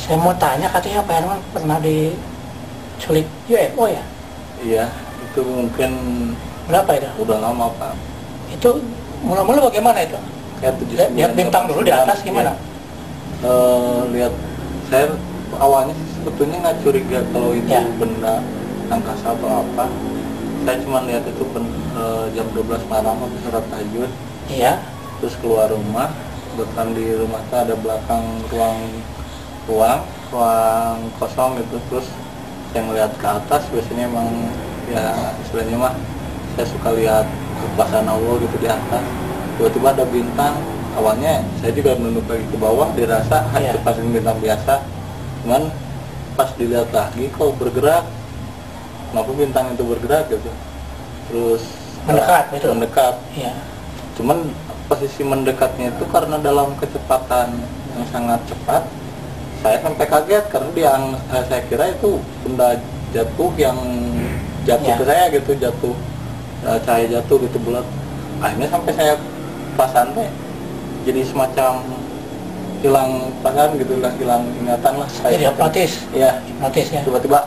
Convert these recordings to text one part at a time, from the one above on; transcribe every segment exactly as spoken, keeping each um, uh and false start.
Saya mau tanya, katanya Pak Herman pernah diculik U F O ya? Iya, itu mungkin Berapa itu? udah lama Pak. Itu mula-mula bagaimana itu? Kayak tujuh Lihat, lihat bintang dulu di atas gimana? Ya. Eh, lihat, saya awalnya sih sebetulnya nggak curiga kalau itu Ya. benda angkasa atau apa. Saya cuma lihat itu ben, eh, jam dua belas malam habis sholat tahajud. Iya. Terus keluar rumah, kebetulan di rumah itu ada belakang ruang ruang ruang kosong gitu. Terus saya melihat ke atas, biasanya emang ya istilahnya mah saya suka lihat kekuasaan Allah gitu di atas. Tiba-tiba ada bintang. Awalnya saya juga menunduk lagi ke bawah, dirasa ah, Iya. itu pasti bintang biasa. Cuman pas dilihat lagi kok bergerak. Kenapa bintang itu bergerak gitu? Terus Mendekat, uh, itu? mendekat. Iya. Cuman posisi mendekatnya itu karena dalam kecepatan yang sangat cepat, saya sampai kaget karena dia eh, saya kira itu benda jatuh yang jatuh Ya. ke saya gitu, jatuh eh, cahaya jatuh gitu bulat. Akhirnya sampai saya pas santai jadi semacam hilang perasaan gitu lah, hilang ingatan lah. Jadi hipnotis. Iya, Hipnotisnya. tiba-tiba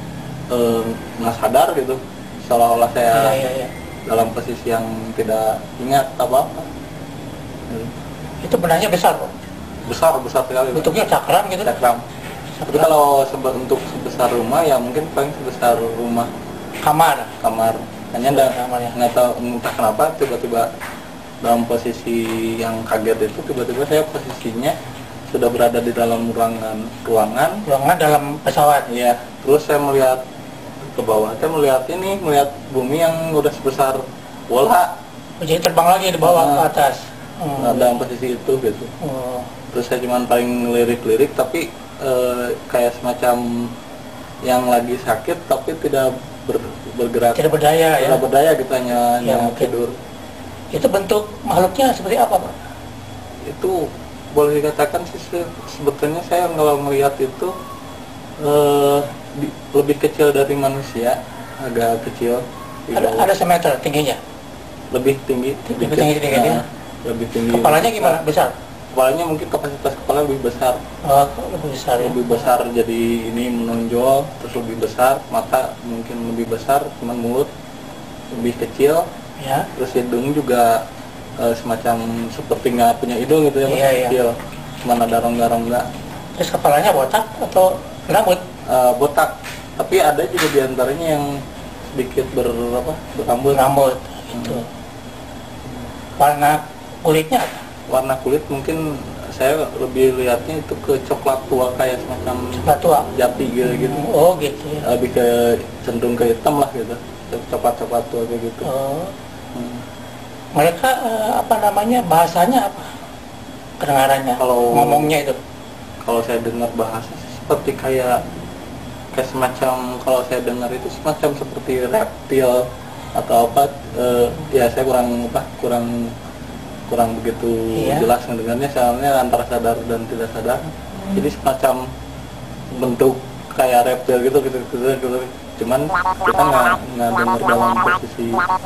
eh, nggak sadar gitu, seolah-olah saya Iya, iya, iya. dalam posisi yang tidak ingat apa-apa. Hmm. Itu benarnya besar, Pak. Besar besar sekali. Bentuknya cakram gitu. Cakram. Tapi kalau sebe- untuk sebesar rumah ya mungkin paling sebesar rumah Kamar. kamar. Hanya nggak Kamar, ya. nggak tahu entah kenapa tiba-tiba dalam posisi yang kaget itu tiba-tiba saya posisinya sudah berada di dalam ruangan ruangan. Ruangan dalam pesawat. Iya. Terus saya melihat ke bawah. Saya melihat ini melihat bumi yang udah sebesar bola. Jadi terbang lagi di bawah Nah. ke atas. Hmm. Nah, dalam posisi itu gitu. Oh. Terus saya cuma paling lirik-lirik tapi eh, kayak semacam yang lagi sakit tapi tidak ber- bergerak, Tidak berdaya ya. tidak berdaya gitu, hanya Ya, hanya mungkin. tidur. Itu bentuk makhluknya seperti apa, Pak? Itu boleh dikatakan sih se- sebetulnya saya kalau melihat itu eh, di- lebih kecil dari manusia, agak kecil. di Ada bawah. ada semeter tingginya. Lebih tinggi, Lebih sedikit. tinggi sedikit, ya? Nah, lebih tinggi. Kepalanya gimana? Besar? Kepalanya mungkin kapasitas kepala lebih besar. Oh, lebih besar ya. Lebih besar, jadi ini menonjol, terus lebih besar, mata mungkin lebih besar, cuman mulut lebih kecil, Ya. terus hidung juga eh, semacam seperti nggak punya hidung gitu ya, Mas, Iya, iya. kecil, cuman ada rongga-rongga. Terus kepalanya botak atau rambut? Eh, botak, tapi ada juga diantaranya yang sedikit ber apa berambut. Rambut itu. Warna kulitnya apa? Warna kulit mungkin saya lebih lihatnya itu ke coklat tua, kayak semacam Coklat tua. jati gitu gitu. Oh, gitu ya. Lebih ke cenderung ke hitam lah gitu, coklat-coklat tua kayak gitu. Oh. Hmm. Mereka eh, apa namanya? Bahasanya apa? Kedengarannya. Kalau- ngomongnya itu. Kalau saya dengar bahasa sih seperti kayak kayak semacam, kalau saya dengar itu semacam seperti reptil atau apa, eh, ya saya kurang apa kurang kurang begitu Iya. jelas mendengarnya, soalnya antara sadar dan tidak sadar. Jadi semacam bentuk kayak reptil gitu gitu gitu, gitu. Cuman kita nggak nggak dengar dalam posisi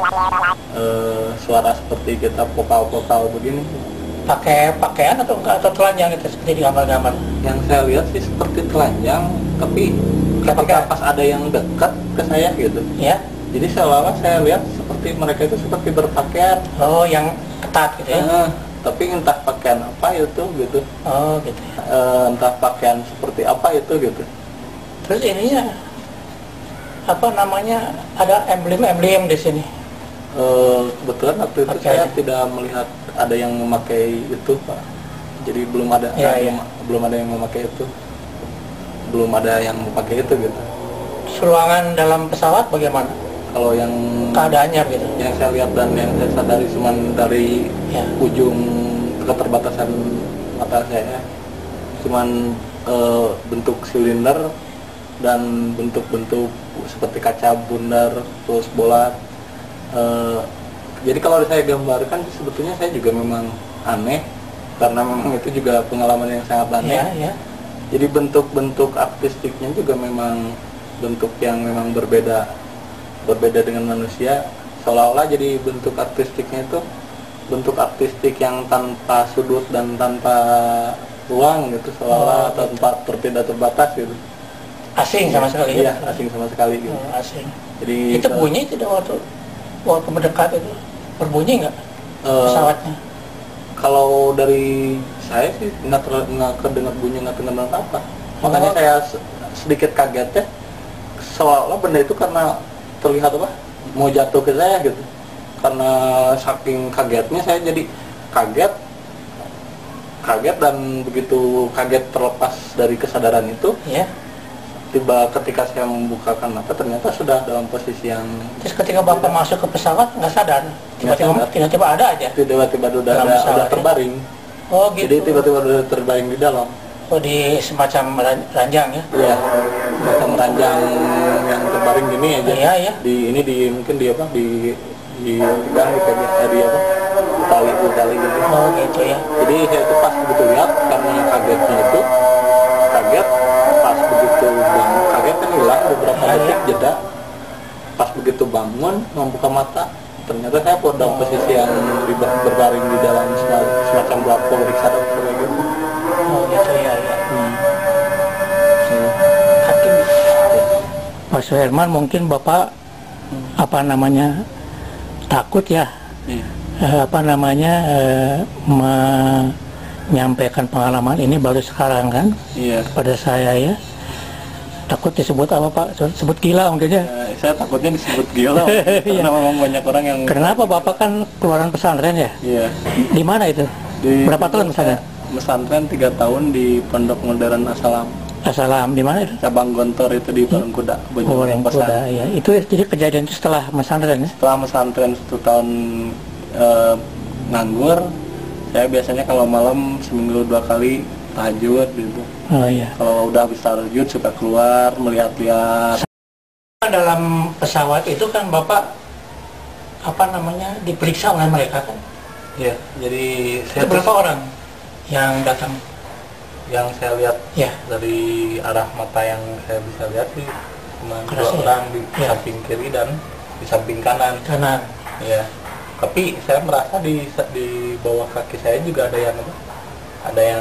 eh, suara seperti kita vokal-vokal begini. Pakai pakaian atau enggak, atau telanjang itu seperti di gambar-gambar? Yang saya lihat sih seperti telanjang, tapi ketika pas ada yang dekat ke saya gitu, Ya. jadi seolah-olah saya lihat seperti mereka itu seperti berpakaian. Oh, yang ketat gitu ya. Eh, tapi entah pakaian apa itu gitu. Oh, gitu ya. Eh, entah pakaian seperti apa itu gitu. Terus ininya apa namanya? Ada emblem-emblem di sini. Eh, kebetulan waktu itu Pakai saya aja. tidak melihat ada yang memakai itu, Pak. Jadi belum ada Ya, belum, ya. belum ada yang memakai itu. Belum ada yang memakai itu gitu. Ruangan dalam pesawat bagaimana Kalau yang keadaannya gitu? yang saya lihat dan yang saya sadari cuman dari Ya. ujung keterbatasan mata saya, cuman eh, bentuk silinder dan bentuk-bentuk seperti kaca bundar, terus bola. Eh, jadi kalau saya gambarkan sebetulnya saya juga memang aneh, karena memang itu juga pengalaman yang sangat aneh. Ya, ya. Jadi bentuk-bentuk artistiknya juga memang bentuk yang memang berbeda berbeda dengan manusia, seolah-olah jadi bentuk artistiknya itu bentuk artistik yang tanpa sudut dan tanpa ruang gitu, seolah Oh, gitu. tempat terpindah terbatas gitu. Asing sama sekali Iya, ya? asing sama sekali gitu. Oh, asing. Jadi Itu ke- bunyi tidak waktu waktu mendekat itu berbunyi nggak eh, pesawatnya? kalau dari saya sih nggak ter- nggak kedengar bunyi, nggak kedengar apa. Makanya Oh. saya se- sedikit kaget ya, seolah-olah benda itu karena terlihat apa mau jatuh ke saya gitu. Karena saking kagetnya saya jadi kaget, kaget dan begitu kaget terlepas dari kesadaran itu, Ya. tiba ketika saya membukakan mata ternyata sudah dalam posisi yang Terus ketika bapak masuk ke pesawat nggak sadar, tiba-tiba sadar. tiba-tiba ada aja. tiba-tiba udah Dalam ada, pesawat, udah ya? terbaring. Oh gitu. Jadi tiba-tiba udah terbaring di dalam. Oh di semacam ran- ranjang ya? Iya, macam ranjang yang terbaring gini aja. Iya ya. Di ini di mungkin di apa di di pegang di pegang eh, di apa tali di tali gitu. Oh gitu ya. Jadi saya itu pas begitu lihat karena kagetnya itu kaget pas begitu bang kaget kan hilang beberapa Ah, detik iya. jeda. Pas begitu bangun membuka mata ternyata saya pada dalam posisi yang di- berbaring di dalam semacam, semacam belakang reksadana kayak gitu. Oh gitu ya. ya. Hmm. Hmm. Hakim. Pak Suherman mungkin bapak apa namanya takut ya, Iya. eh, apa namanya eh, menyampaikan pengalaman ini baru sekarang kan Iya. pada saya ya. Takut disebut apa Pak? Sebut gila mungkin ya. Ya, saya takutnya disebut gila karena memang banyak orang yang Kenapa bapak kan keluaran pesantren ya? iya Di mana itu? di Berapa tahun pesantren? pesantren tiga tahun di Pondok Modern Asalam Assalam di mana itu? cabang Gontor itu di Parangkuda Oh, yang kuda ya. Itu jadi kejadian itu setelah pesantren ya? setelah pesantren satu tahun eh, nganggur saya biasanya kalau malam seminggu dua kali tahajud gitu. Oh iya. Kalau udah habis tahajud suka keluar melihat-lihat. Dalam pesawat itu kan bapak apa namanya diperiksa oleh mereka kan? Iya, jadi Itu berapa orang yang datang? yang saya lihat Ya. dari arah mata yang saya bisa lihat sih cuma dua Kerasa ya? orang di Ya. samping kiri dan di samping kanan. Kanan. Ya. Tapi saya merasa di di bawah kaki saya juga ada yang apa? Ada yang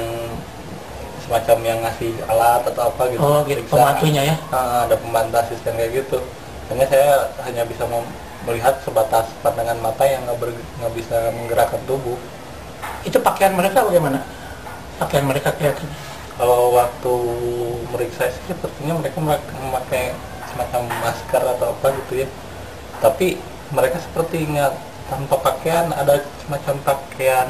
semacam yang ngasih alat atau apa gitu. Oh gitu, Periksa. pembantunya ya? Ah, ada pembantu asisten kayak gitu. Hanya saya hanya bisa mem- melihat sebatas pandangan mata yang nggak ber- nggak bisa menggerakkan tubuh. Itu pakaian mereka bagaimana? Pakaian mereka kelihatan. Kalau waktu meriksa sih sepertinya mereka mereka memakai semacam masker atau apa gitu ya. Tapi mereka seperti nggak tanpa pakaian, ada semacam pakaian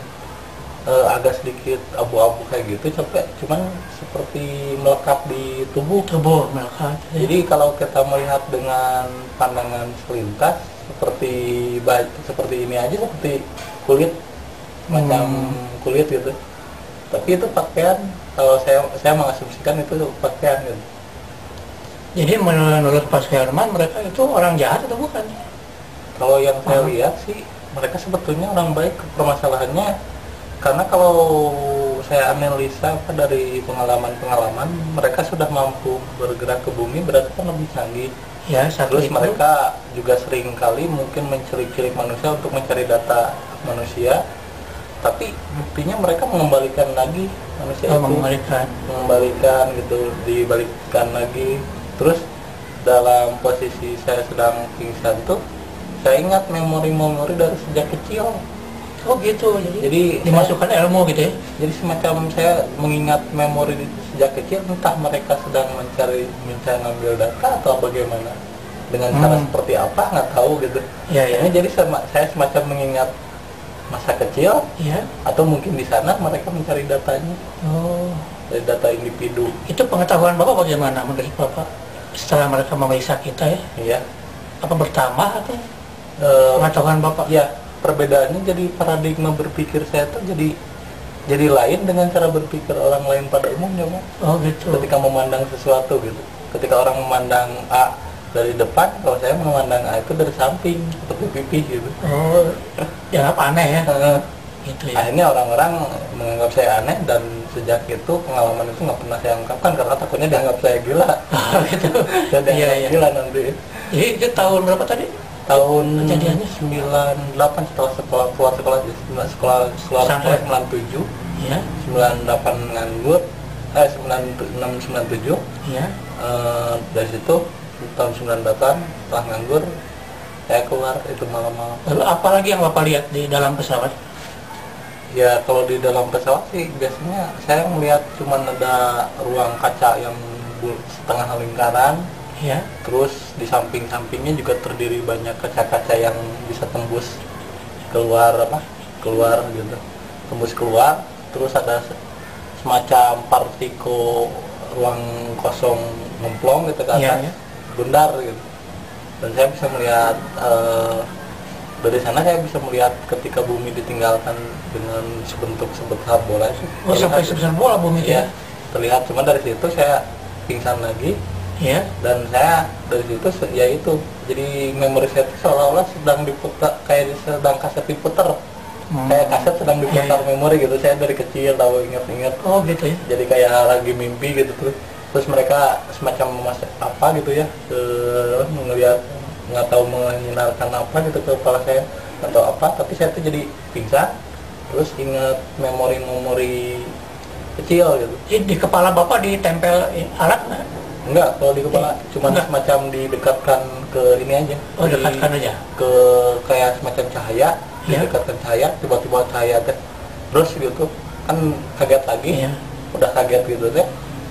eh, agak sedikit abu-abu kayak gitu, capek cuman seperti melekat di tubuh. Tubuh melekat. Jadi kalau kita melihat dengan pandangan selintas seperti baju seperti ini aja seperti kulit macam Hmm. kulit gitu. Tapi itu pakaian, kalau saya saya mengasumsikan itu pakaian gitu. Jadi menurut Pak Suherman mereka itu orang jahat atau bukan? Kalau yang saya Hmm. lihat sih mereka sebetulnya orang baik. Permasalahannya karena kalau saya analisa apa dari pengalaman-pengalaman mereka sudah mampu bergerak ke bumi berarti kan lebih canggih. Ya satu Terus itu. mereka juga sering kali mungkin mencuri-curi manusia untuk mencari data manusia, tapi buktinya mereka mengembalikan lagi manusia Oh, itu, mengembalikan. mengembalikan gitu, dibalikan lagi. Terus dalam posisi saya sedang pingsan tuh, saya ingat memori-memori dari sejak kecil. Oh gitu. Jadi, Jadi dimasukkan ilmu gitu ya? Jadi semacam saya mengingat memori di- sejak kecil, entah mereka sedang mencari mencari ngambil data atau bagaimana, dengan cara Hmm. seperti apa nggak tahu gitu. Iya ya. Ini jadi sama- saya semacam mengingat masa kecil Iya. atau mungkin di sana mereka mencari datanya Oh. dari data individu. Itu pengetahuan bapak bagaimana menurut bapak setelah mereka memeriksa kita ya? Iya. Apa bertambah atau Eh, pengetahuan bapak? ya perbedaannya jadi paradigma berpikir saya tuh jadi jadi lain dengan cara berpikir orang lain pada umumnya, Pak. Oh gitu. Ketika memandang sesuatu gitu. Ketika orang memandang A dari depan, kalau saya memandang A itu dari samping seperti pipih gitu. Oh, dianggap aneh ya? Eh, Gitu ya. Akhirnya orang-orang menganggap saya aneh dan sejak itu pengalaman itu nggak pernah saya ungkapkan karena takutnya dianggap saya gila. Oh, gitu. Dan dianggap Iya, iya. gila nanti. Jadi itu tahun berapa tadi? Tahun Kejadiannya? sembilan puluh delapan setelah sekolah keluar sekolah sekolah sekolah sekolah Pesantren. sembilan puluh tujuh Ya. sembilan puluh delapan nganggur, eh sembilan puluh enam sembilan puluh tujuh. Ya. Eh, dari situ tahun sembilan puluh delapan setelah nganggur saya keluar itu malam-malam. Lalu apa lagi yang Bapak lihat di dalam pesawat? Ya kalau di dalam pesawat sih biasanya saya melihat cuman ada ruang kaca yang bul- setengah lingkaran. Ya. Terus di samping-sampingnya juga terdiri banyak kaca-kaca yang bisa tembus keluar apa? Keluar gitu. Tembus keluar, terus ada se- semacam partiko ruang kosong ngemplong gitu ke atas. Ya, ya. Bundar gitu. Dan saya bisa melihat eh, dari sana saya bisa melihat ketika bumi ditinggalkan dengan sebentuk sebesar bola itu. Oh, sampai sebesar bola bumi itu Ya, ya? terlihat. Cuma dari situ saya pingsan lagi. Ya. Dan saya dari situ se- ya itu jadi memori saya itu seolah-olah sedang diputar, kayak sedang kaset diputar. Hmm. Kayak kaset sedang diputar Ya, ya. memori gitu. Saya dari kecil tahu ingat-ingat. Oh gitu ya. Jadi kayak lagi mimpi gitu terus. Terus mereka semacam memasak apa gitu ya, ke melihat nggak tahu menyinarkan apa gitu ke kepala saya atau apa, tapi saya tuh jadi pingsan. Terus ingat memori-memori kecil gitu. Jadi di kepala Bapak ditempel alat nggak? Enggak, kalau di kepala cuma Enggak. semacam didekatkan ke ini aja. Oh, Di- dekatkan aja. Ke kayak semacam cahaya, Ya. didekatkan cahaya, tiba-tiba cahaya teh terus gitu. Kan kaget lagi. Iya. Udah kaget gitu teh.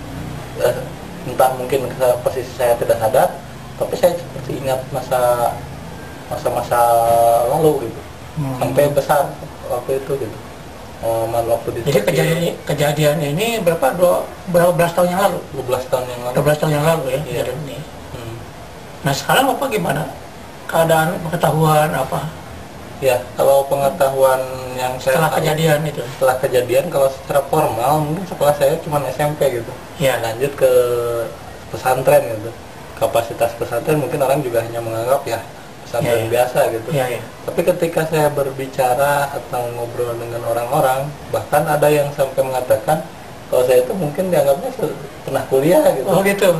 Eh, entah mungkin ke posisi saya tidak sadar, tapi saya seperti ingat masa masa-masa lalu gitu. Hmm. Sampai besar waktu itu gitu. Oh, malu waktu di Jadi kejadian kejadian ini berapa dua berapa belas tahun yang lalu? dua belas tahun yang lalu. dua belas tahun yang lalu ya Iya. kejadian ini. Hmm. Nah sekarang Bapak gimana? Keadaan pengetahuan apa Ya, kalau pengetahuan yang saya setelah tahu- kejadian itu? setelah kejadian kalau secara formal mungkin sekolah saya cuma S M P gitu. Ya. Lanjut ke pesantren gitu. Kapasitas pesantren mungkin orang juga hanya menganggap ya pesantren Ya, ya. biasa gitu. Iya ya. Tapi ketika saya berbicara atau ngobrol dengan orang-orang, bahkan ada yang sampai mengatakan kalau saya itu mungkin dianggapnya se- pernah kuliah gitu. Oh gitu.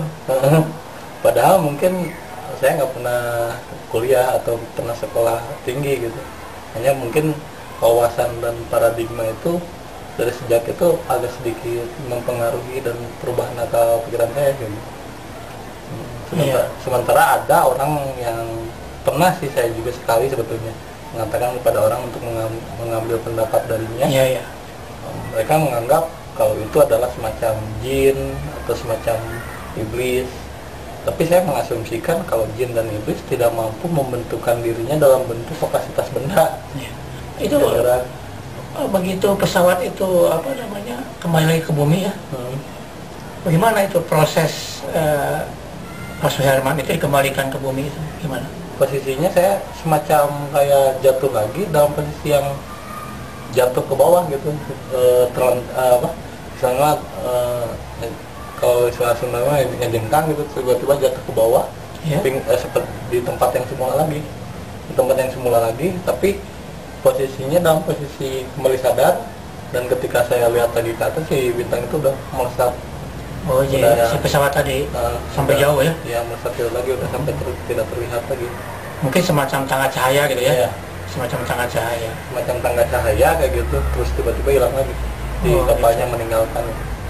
Padahal mungkin saya nggak pernah kuliah atau pernah sekolah tinggi gitu. Hanya mungkin wawasan dan paradigma itu dari sejak itu agak sedikit mempengaruhi dan perubahan akal pikiran saya gitu. Hmm, Sementara, Iya. sementara ada orang yang pernah sih saya juga sekali sebetulnya mengatakan kepada orang untuk mengam- mengambil pendapat darinya. Iya ya. Mereka menganggap kalau itu adalah semacam jin atau semacam iblis. Tapi saya mengasumsikan kalau jin dan iblis tidak mampu membentukkan dirinya dalam bentuk kapasitas benda. Iya. Itu Gara-gara, eh, begitu pesawat itu apa namanya kembali lagi ke bumi ya? hmm, Bagaimana itu proses eh, Mas Herman itu dikembalikan ke bumi itu gimana? posisinya saya semacam kayak jatuh lagi dalam posisi yang jatuh ke bawah gitu. E, terlen, eh, apa? Misalnya eh, kalau istilah Sunda mah ngejengkang gitu, tiba-tiba jatuh ke bawah. Ya. Ping- eh, seperti di tempat yang semula lagi, di tempat yang semula lagi, tapi posisinya dalam posisi kembali sadar. Dan ketika saya lihat lagi ke atas, si bintang itu udah melesat. Oh Udah jadi ya. si pesawat tadi eh, sampai udah- jauh ya? Iya, melesat jauh lagi, udah sampai ter- tidak terlihat lagi. Mungkin semacam tangga cahaya gitu ya? Iya. Semacam tangga cahaya. Semacam tangga cahaya kayak gitu, terus tiba-tiba hilang lagi di Oh, kapalnya, meninggalkan.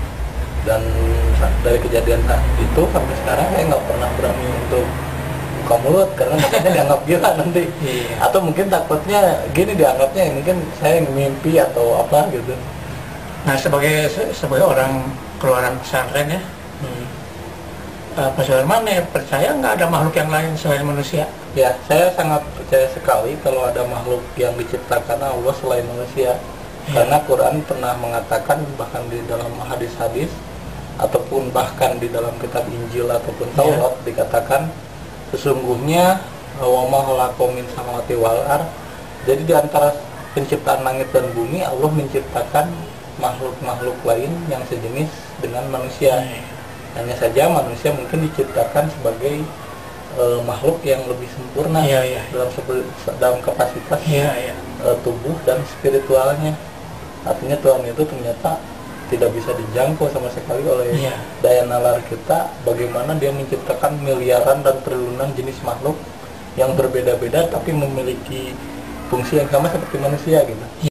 Dan sa- dari kejadian saat itu sampai sekarang saya nggak pernah berani untuk buka mulut karena takutnya dianggap gila nanti. Iya. Atau mungkin takutnya gini dianggapnya, mungkin saya mimpi atau apa gitu. Nah sebagai sebagai orang keluaran pesantren ya, Hmm. eh, Pak Suherman ya percaya nggak ada makhluk yang lain selain manusia? Ya, saya sangat percaya sekali kalau ada makhluk yang diciptakan Allah selain manusia. Ya. Karena Quran pernah mengatakan, bahkan di dalam hadis-hadis ataupun bahkan di dalam kitab Injil ataupun Taurat dikatakan sesungguhnya wa ma khalaqu min samawati wal ard. Jadi di antara penciptaan langit dan bumi, Allah menciptakan makhluk-makhluk lain yang sejenis dengan manusia. Hanya saja manusia mungkin diciptakan sebagai e, makhluk yang lebih sempurna Iya, iya. dalam sepe- dalam kapasitas Iya iya. e, tubuh dan spiritualnya. Artinya Tuhan itu ternyata tidak bisa dijangkau sama sekali oleh Iya. daya nalar kita. Bagaimana dia menciptakan miliaran dan triliunan jenis makhluk yang berbeda-beda tapi memiliki fungsi yang sama seperti manusia gitu.